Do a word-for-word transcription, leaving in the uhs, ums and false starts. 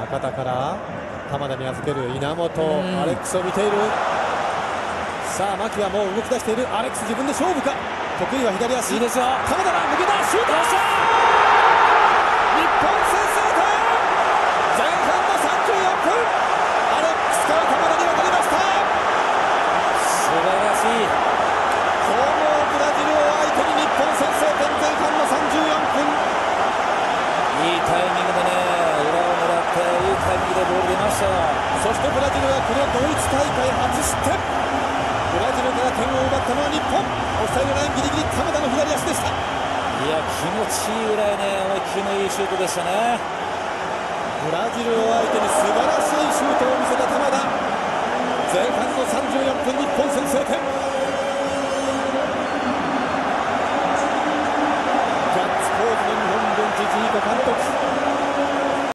中田から鎌田に預ける稲本、アレックスを見ている。さあ牧はもう動き出している。アレックス自分で勝負か。得意は左足。 いいですよ。 鎌田が抜けた。シュート。日本先制点。前半のさんじゅうよんぷん、アレックスから鎌田に渡りました。 素晴らしい。 強豪ブラジルを相手に日本先制点。前半のさんじゅうよんぷん、 いいタイミングでね、裏を狙っていいタイミングでボール出ましたよ。 そしてブラジルはこのドイツ大会初失点。ブラジルから点を奪ったのは日本。オフサイドラインギリギリ、鎌田の左足でした。 いや、気持ちいいぐらいね、思いっきりのいいシュートでしたね。 ブラジルを相手に素晴らしいシュートを見せた鎌田。前半のさんじゅうよんぷん、日本先制点。ガッツポーズの日本ベンチ、ジーコ監督。